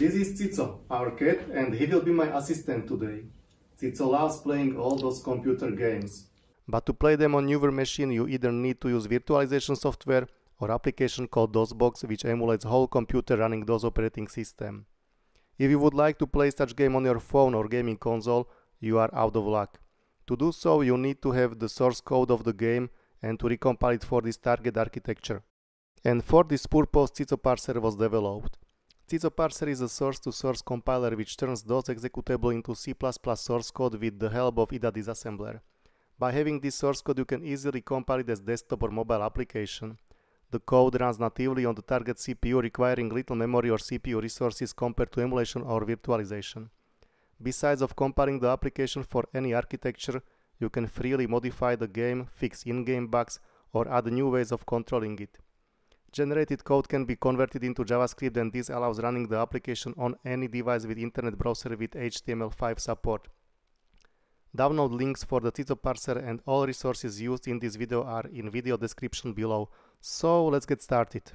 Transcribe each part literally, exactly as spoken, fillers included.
This is Cico, our cat, and he will be my assistant today. Cico loves playing all those computer games. But to play them on newer machine, you either need to use virtualization software or application called DOSBox, which emulates whole computer running DOS operating system. If you would like to play such game on your phone or gaming console, you are out of luck. To do so, you need to have the source code of the game and to recompile it for this target architecture. And for this purpose, Cicoparser was developed. Cicoparser is a source-to-source compiler which turns DOS executable into C plus plus source code with the help of I D A disassembler. By having this source code, you can easily compile it as desktop or mobile application. The code runs natively on the target C P U, requiring little memory or C P U resources compared to emulation or virtualization. Besides of compiling the application for any architecture, you can freely modify the game, fix in-game bugs, or add new ways of controlling it. Generated code can be converted into JavaScript, and this allows running the application on any device with internet browser with H T M L five support. Download links for the Cicoparser and all resources used in this video are in video description below. So let's get started.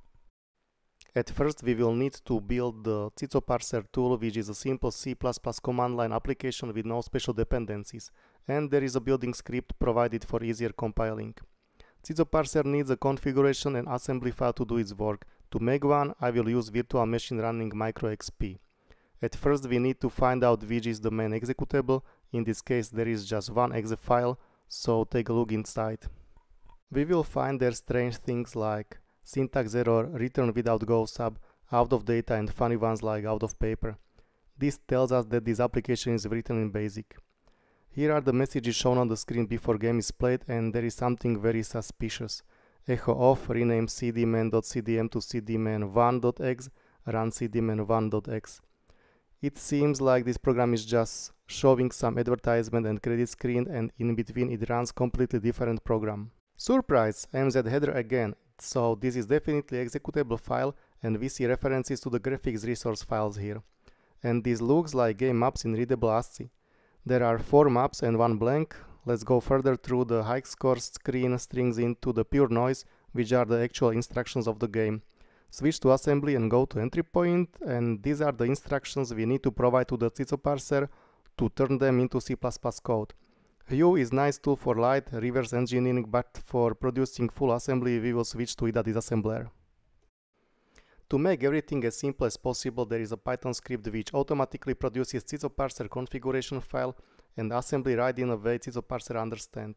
At first we will need to build the Cicoparser tool, which is a simple C plus plus command line application with no special dependencies, and there is a building script provided for easier compiling. Cicoparser needs a configuration and assembly file to do its work. To make one, I will use virtual machine running microXP. At first we need to find out which is the main executable. In this case there is just one exe file, so take a look inside. We will find there strange things like syntax error, return without go sub, out of data, and funny ones like out of paper. This tells us that this application is written in BASIC. Here are the messages shown on the screen before game is played, and there is something very suspicious. Echo off, rename cdman.cdm to cdman one dot x, run cdman one dot x. It seems like this program is just showing some advertisement and credit screen, and in between it runs completely different program. Surprise! M Z header again. So this is definitely executable file, and we see references to the graphics resource files here. And this looks like game maps in readable ASCII. There are four maps and one blank. Let's go further through the high score screen strings into the pure noise, which are the actual instructions of the game. Switch to assembly and go to entry point, and these are the instructions we need to provide to the Cicoparser to turn them into C plus plus code. Hue is nice tool for light reverse engineering, but for producing full assembly we will switch to I D A disassembler. To make everything as simple as possible, there is a Python script which automatically produces Cicoparser configuration file and assembly right in a way Cicoparser understands.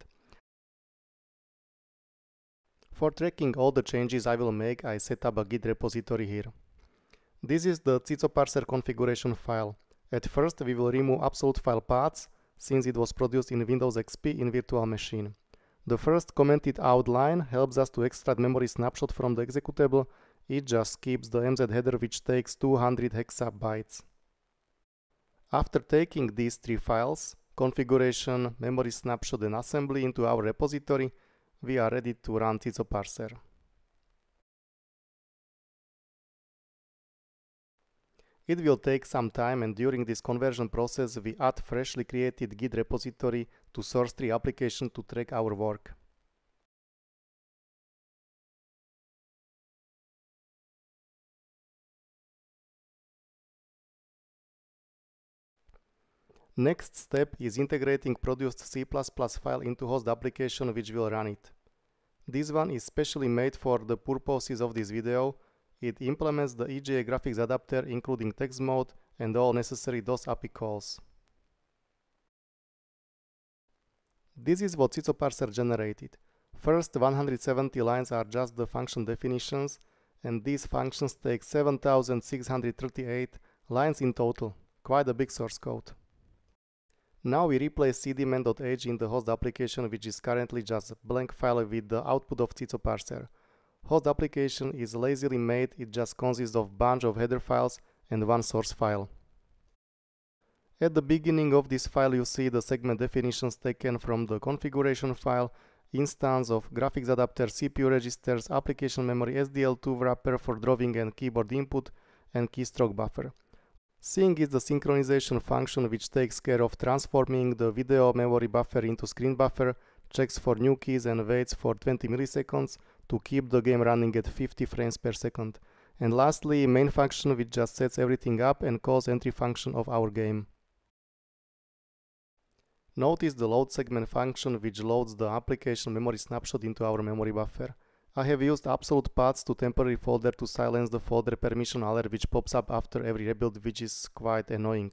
For tracking all the changes I will make, I set up a Git repository here. This is the Cicoparser configuration file. At first we will remove absolute file paths, since it was produced in Windows X P in virtual machine. The first commented out line helps us to extract memory snapshot from the executable. It just keeps the M Z header, which takes two hundred hexabytes. After taking these three files, configuration, memory snapshot, and assembly into our repository, we are ready to run Cicoparser. It will take some time, and during this conversion process we add freshly created Git repository to source tree application to track our work. Next step is integrating produced C plus plus file into host application which will run it. This one is specially made for the purposes of this video. It implements the E G A graphics adapter including text mode and all necessary DOS A P I calls. This is what Cicoparser generated. First one hundred seventy lines are just the function definitions, and these functions take seven thousand six hundred thirty-eight lines in total. Quite a big source code. Now we replace cdman.h in the host application, which is currently just a blank file with the output of Cicoparser. Host application is lazily made, it just consists of bunch of header files and one source file. At the beginning of this file you see the segment definitions taken from the configuration file, instance of graphics adapter, C P U registers, application memory, S D L two wrapper for drawing and keyboard input, and keystroke buffer. Sync is the synchronization function which takes care of transforming the video memory buffer into screen buffer, checks for new keys and waits for twenty milliseconds to keep the game running at fifty frames per second. And lastly, main function, which just sets everything up and calls entry function of our game. Notice the load segment function, which loads the application memory snapshot into our memory buffer. I have used absolute paths to temporary folder to silence the folder permission alert which pops up after every rebuild, which is quite annoying.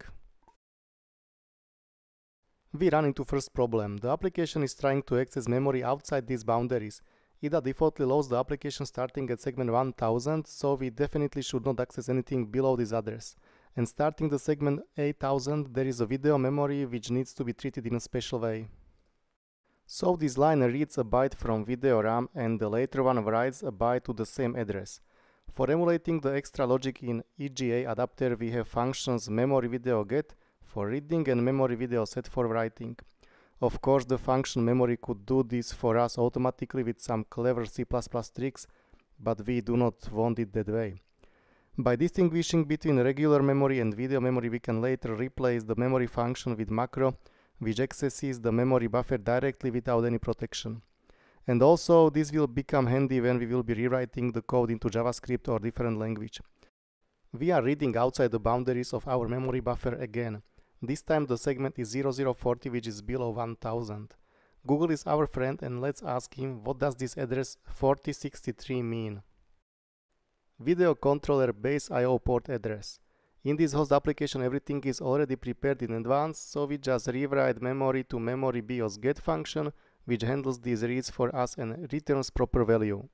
We run into first problem. The application is trying to access memory outside these boundaries. I D A defaultly loads the application starting at segment one thousand, so we definitely should not access anything below this address. And starting the segment eight thousand, there is a video memory which needs to be treated in a special way. So this line reads a byte from video RAM and the later one writes a byte to the same address. For emulating the extra logic in E G A adapter, we have functions memory video get for reading and memory video set for writing. Of course, the function memory could do this for us automatically with some clever C plus plus tricks, but we do not want it that way. By distinguishing between regular memory and video memory, we can later replace the memory function with macro, which accesses the memory buffer directly without any protection. And also, this will become handy when we will be rewriting the code into JavaScript or different language. We are reading outside the boundaries of our memory buffer again. This time the segment is zero zero forty, which is below one thousand. Google is our friend, and let's ask him what does this address forty sixty-three mean. Video controller base I O port address. In this host application everything is already prepared in advance, so we just rewrite memory to memory BIOS get function, which handles these reads for us and returns proper value.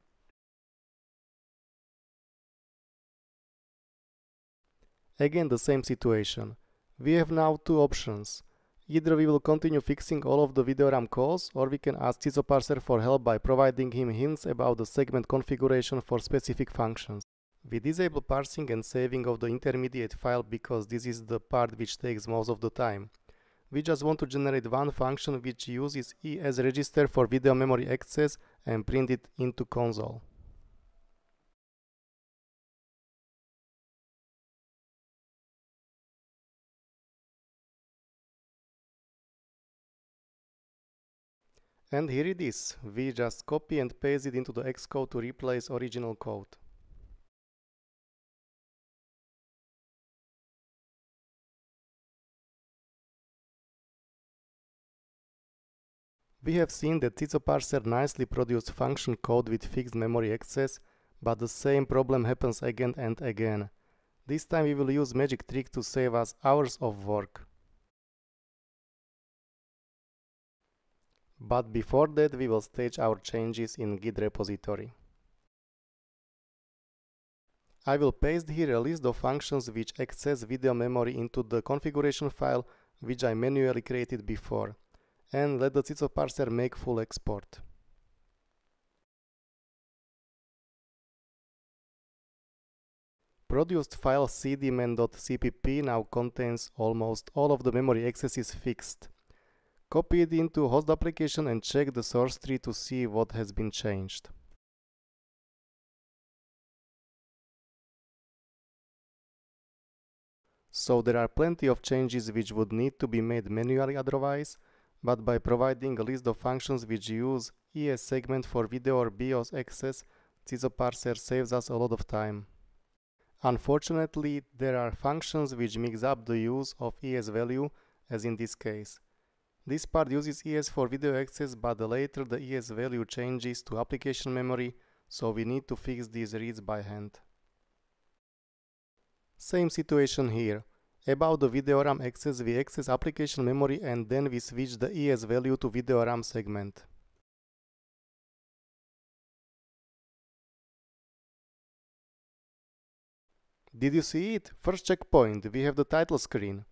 Again the same situation. We have now two options. Either we will continue fixing all of the video RAM calls, or we can ask Cicoparser for help by providing him hints about the segment configuration for specific functions. We disable parsing and saving of the intermediate file because this is the part which takes most of the time. We just want to generate one function which uses E as register for video memory access and print it into console. And here it is. We just copy and paste it into the Xcode to replace original code. We have seen that Cicoparser nicely produced function code with fixed memory access, but the same problem happens again and again. This time we will use magic trick to save us hours of work. But before that, we will stage our changes in Git repository. I will paste here a list of functions which access video memory into the configuration file which I manually created before, and let the Cicoparser make full export. Produced file cdman.cpp now contains almost all of the memory accesses fixed. Copy it into host application and check the source tree to see what has been changed. So there are plenty of changes which would need to be made manually otherwise, but by providing a list of functions which use E S segment for video or BIOS access, Cicoparser saves us a lot of time. Unfortunately, there are functions which mix up the use of E S value, as in this case. This part uses E S for video access, but later the E S value changes to application memory, so we need to fix these reads by hand. Same situation here. About the video RAM access, we access application memory and then we switch the E S value to video RAM segment. Did you see it? First checkpoint, we have the title screen.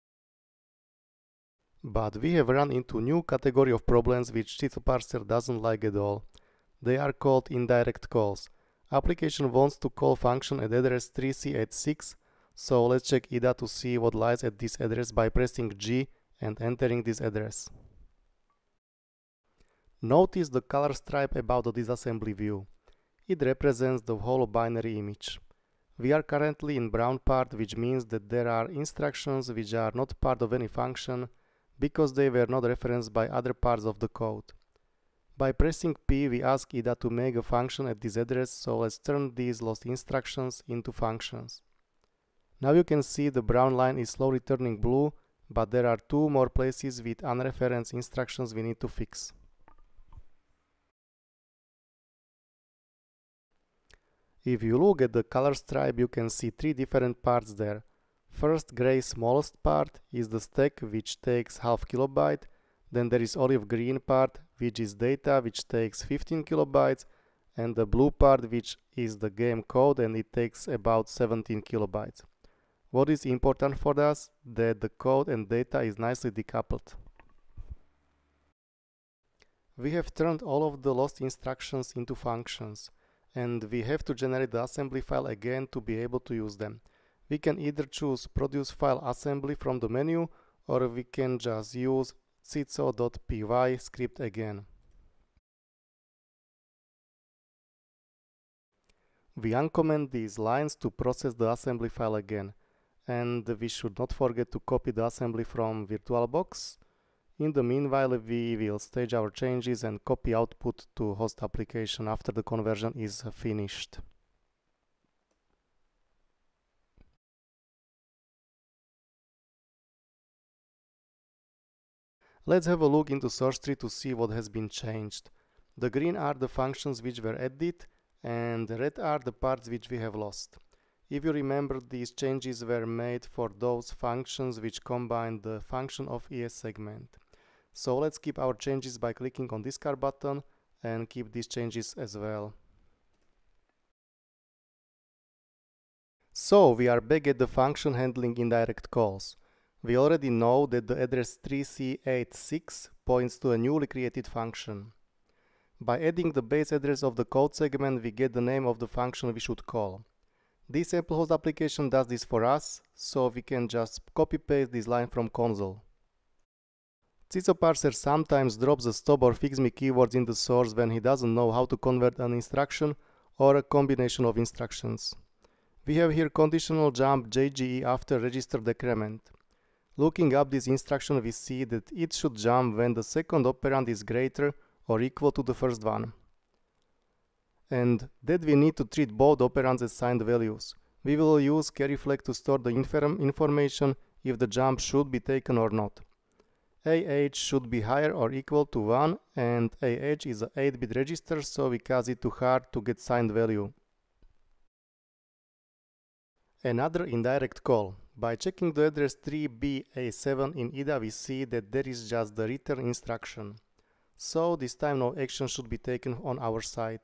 But we have run into new category of problems which Cicoparser doesn't like at all. They are called indirect calls. Application wants to call function at address three C eighty-six, so let's check I D A to see what lies at this address by pressing G and entering this address. Notice the color stripe above the disassembly view. It represents the whole binary image. We are currently in brown part, which means that there are instructions which are not part of any function because they were not referenced by other parts of the code. By pressing P, we ask I D A to make a function at this address, so let's turn these lost instructions into functions. Now you can see the brown line is slowly turning blue, but there are two more places with unreferenced instructions we need to fix. If you look at the color stripe, you can see three different parts there. First, gray smallest part is the stack, which takes half kilobyte. Then there is olive green part, which is data, which takes fifteen kilobytes, and the blue part, which is the game code, and it takes about seventeen kilobytes. What is important for us? That the code and data is nicely decoupled. We have turned all of the lost instructions into functions, and we have to generate the assembly file again to be able to use them. We can either choose produce file assembly from the menu, or we can just use cico.py script again. We uncomment these lines to process the assembly file again, and we should not forget to copy the assembly from VirtualBox. In the meanwhile, we will stage our changes and copy output to host application after the conversion is finished. Let's have a look into source tree to see what has been changed. The green are the functions which were added, and the red are the parts which we have lost. If you remember, these changes were made for those functions which combine the function of E S segment. So let's keep our changes by clicking on discard button and keep these changes as well. So we are back at the function handling indirect calls. We already know that the address three C eight six points to a newly created function. By adding the base address of the code segment, we get the name of the function we should call. This sample host application does this for us, so we can just copy-paste this line from console. Cicoparser sometimes drops the stop or fix me keywords in the source when he doesn't know how to convert an instruction or a combination of instructions. We have here conditional jump J G E after register decrement. Looking up this instruction, we see that it should jump when the second operand is greater or equal to the first one. And that we need to treat both operands as signed values. We will use carry flag to store the inform information if the jump should be taken or not. A H should be higher or equal to one, and A H is an eight bit register, so we cause it to hard to get signed value. Another indirect call. By checking the address three B A seven in I D A, we see that there is just the return instruction. So this time no action should be taken on our side.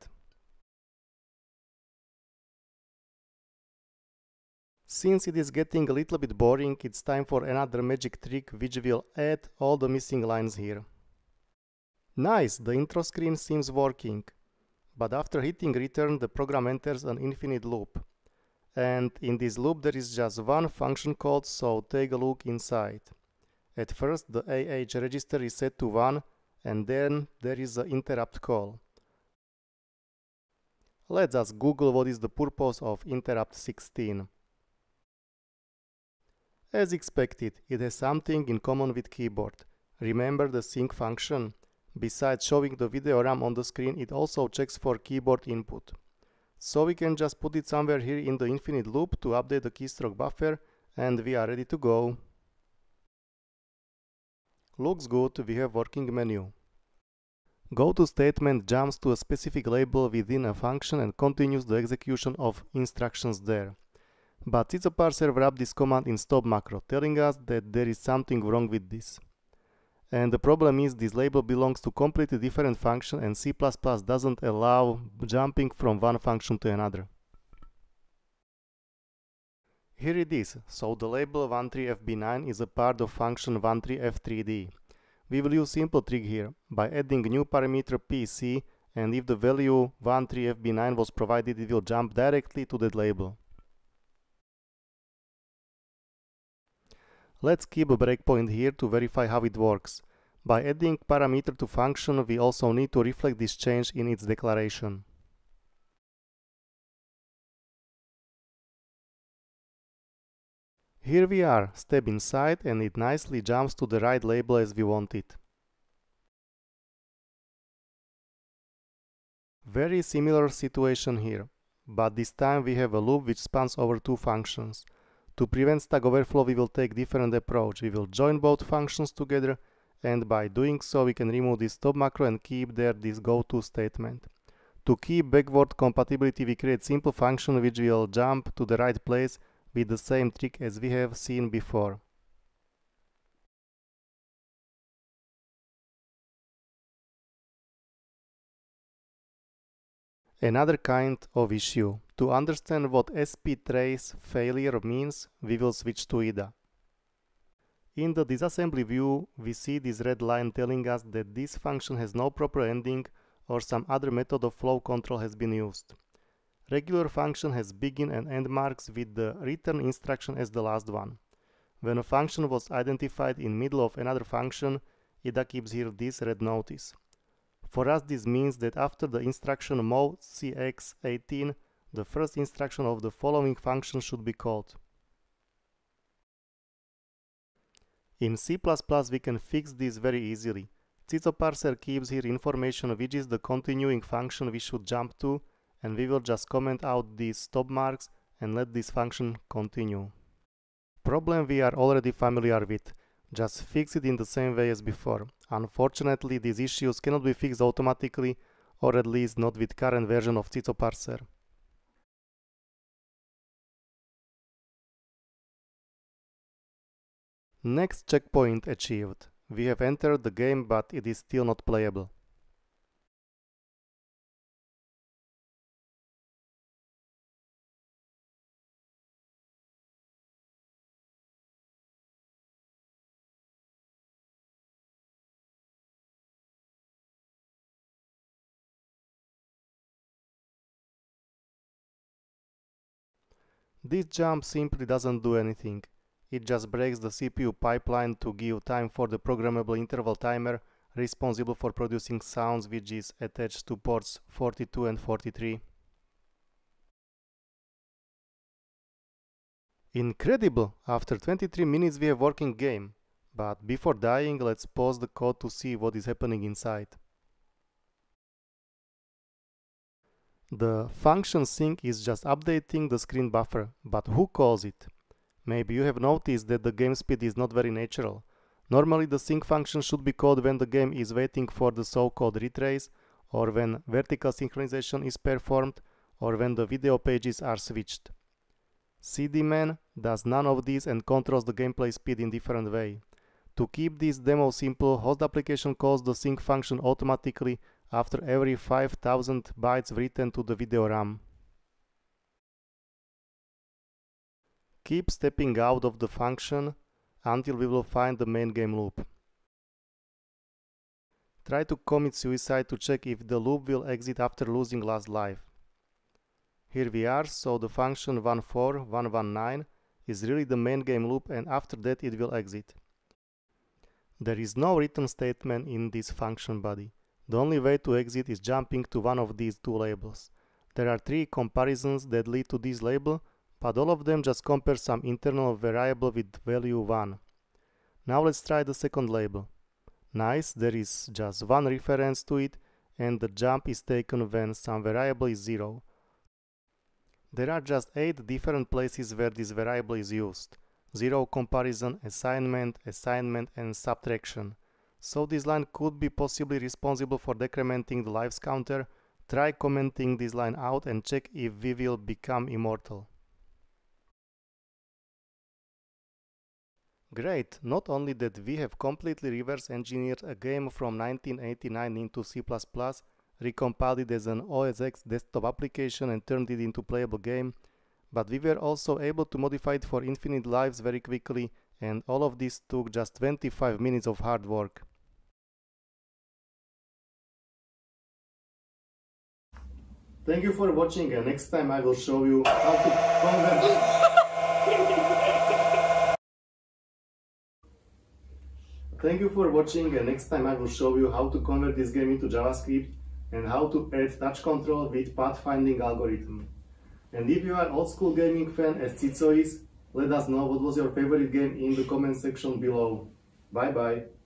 Since it is getting a little bit boring, it's time for another magic trick which will add all the missing lines here. Nice, the intro screen seems working. But after hitting return, the program enters an infinite loop. And in this loop there is just one function called, so take a look inside. At first the A H register is set to one, and then there is an interrupt call. Let's just Google what is the purpose of interrupt sixteen. As expected, it has something in common with keyboard. Remember the sync function? Besides showing the video RAM on the screen, it also checks for keyboard input. So we can just put it somewhere here in the infinite loop to update the keystroke buffer, and we are ready to go. Looks good, we have working menu. Go to statement jumps to a specific label within a function and continues the execution of instructions there. But Cicoparser wrapped this command in stop macro, telling us that there is something wrong with this. And the problem is this label belongs to completely different function, and C plus plus doesn't allow jumping from one function to another. Here it is, so the label one three F B nine is a part of function one three F three D. We will use simple trick here, by adding new parameter P C, and if the value one three F B nine was provided, it will jump directly to that label. Let's keep a breakpoint here to verify how it works. By adding parameter to function, we also need to reflect this change in its declaration. Here we are, step inside, and it nicely jumps to the right label as we want it. Very similar situation here, but this time we have a loop which spans over two functions. To prevent stack overflow, we will take different approach. We will join both functions together, and by doing so we can remove this stop macro and keep there this goto statement. To keep backward compatibility, we create simple function which will jump to the right place with the same trick as we have seen before. Another kind of issue. To understand what sp-trace failure means, we will switch to I D A. In the disassembly view, we see this red line telling us that this function has no proper ending or some other method of flow control has been used. Regular function has begin and end marks with the return instruction as the last one. When a function was identified in middle of another function, I D A keeps here this red notice. For us, this means that after the instruction mov C X eighteen, the first instruction of the following function should be called. In C plus plus, we can fix this very easily. Cicoparser keeps here information which is the continuing function we should jump to, and we will just comment out these stop marks and let this function continue. Problem we are already familiar with. Just fix it in the same way as before. Unfortunately, these issues cannot be fixed automatically, or at least not with current version of Cicoparser. Next checkpoint achieved. We have entered the game, but it is still not playable. This jump simply doesn't do anything. It just breaks the C P U pipeline to give time for the programmable interval timer responsible for producing sounds, which is attached to ports forty-two and forty-three. Incredible! After twenty-three minutes we have working game. But before dying, let's pause the code to see what is happening inside. The function sync is just updating the screen buffer, but who calls it? Maybe you have noticed that the game speed is not very natural. Normally the sync function should be called when the game is waiting for the so-called retrace, or when vertical synchronization is performed, or when the video pages are switched. C D man does none of these and controls the gameplay speed in different way. To keep this demo simple, host application calls the sync function automatically after every five thousand bytes written to the video RAM. Keep stepping out of the function until we will find the main game loop. Try to commit suicide to check if the loop will exit after losing last life. Here we are, so the function one four one one nine is really the main game loop, and after that it will exit. There is no return statement in this function body. The only way to exit is jumping to one of these two labels. There are three comparisons that lead to this label, but all of them just compare some internal variable with value one. Now let's try the second label. Nice, there is just one reference to it, and the jump is taken when some variable is zero. There are just eight different places where this variable is used. Zero comparison, assignment, assignment, and subtraction. So this line could be possibly responsible for decrementing the lives counter. Try commenting this line out and check if we will become immortal. Great! Not only that we have completely reverse engineered a game from nineteen eighty-nine into C plus plus, recompiled it as an O S X desktop application and turned it into playable game, but we were also able to modify it for infinite lives very quickly, and all of this took just twenty-five minutes of hard work. Thank you for watching, and next time I will show you how to convert... Thank you for watching, and next time I will show you how to convert this game into JavaScript and how to add touch control with pathfinding algorithm. And if you are old school gaming fan as Cico is, let us know what was your favorite game in the comment section below. Bye bye!